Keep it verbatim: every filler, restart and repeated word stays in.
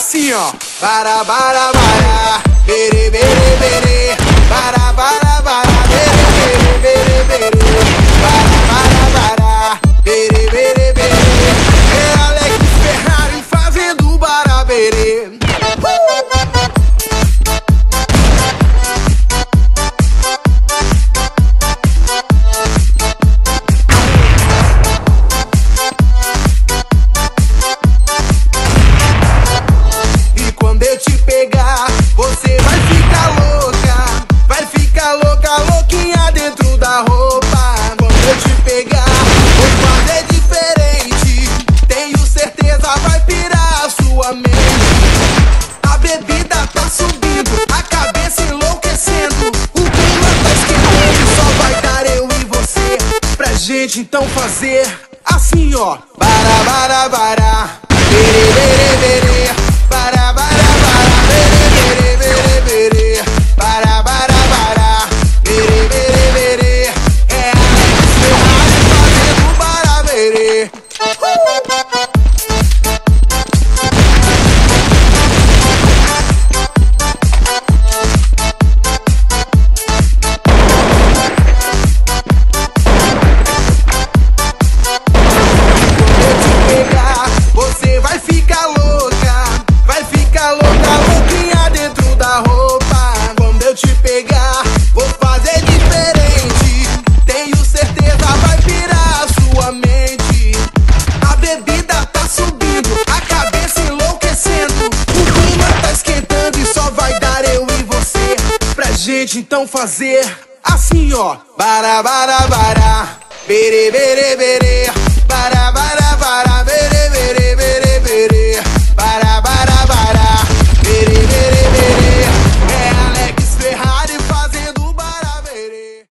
assim, ó. Bara, bara, bara, bere, bere, bere. Bara, bara, bara, bere, bere, bere, bere. Bara, bara, bara, bere, bere, bere. É Alex Ferrari fazendo baraberê. E quando eu te pegar, você vai ficar louca. Vai ficar louca, louquinha dentro da roupa. Quando eu te pegar, vou fazer diferente. Tenho certeza, vai pirar a sua mente. A bebida tá subindo, a cabeça enlouquecendo. O clima tá esquentando, só vai dar eu e você. Pra gente então fazer assim, ó. Bara, bara, bara, bere, bere, bere. Bara, bara, bara, bere, bere, bere, bere. Bara, bara, bara, bere, bere, bere. É Alex Ferrari fazendo baraberê. Você vai ficar louca, vai ficar louca, louquinha dentro da roupa. Quando eu te pegar, vou fazer diferente. Tenho certeza, vai virar a sua mente. A bebida tá subindo, a cabeça enlouquecendo. O clima tá esquentando e só vai dar eu e você. Pra gente então fazer assim, ó. Bara, bara, bara, bere, bere, bere.